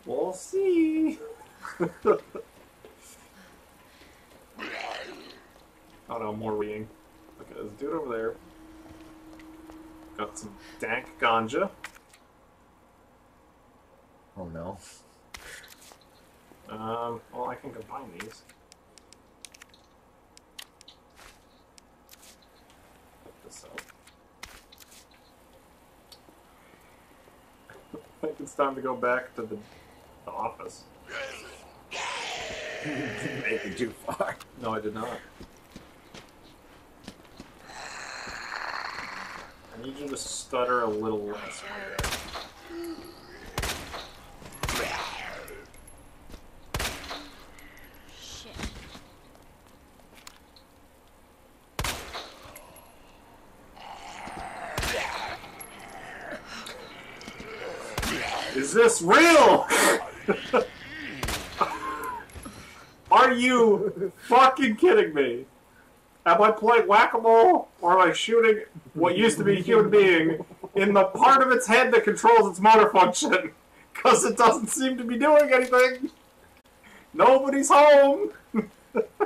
We'll see. Oh no, more reading. Look at this dude over there. Got some dank ganja. Oh no. Well, I can combine these. Put this up. I think it's time to go back to the office. Didn't make it too far. No, I did not. I need you to stutter a little less. Shit. Is this real? Are you fucking kidding me? Am I playing whack-a-mole, or am I shooting what used to be a human being in the part of its head that controls its motor function? Because it doesn't seem to be doing anything. Nobody's home.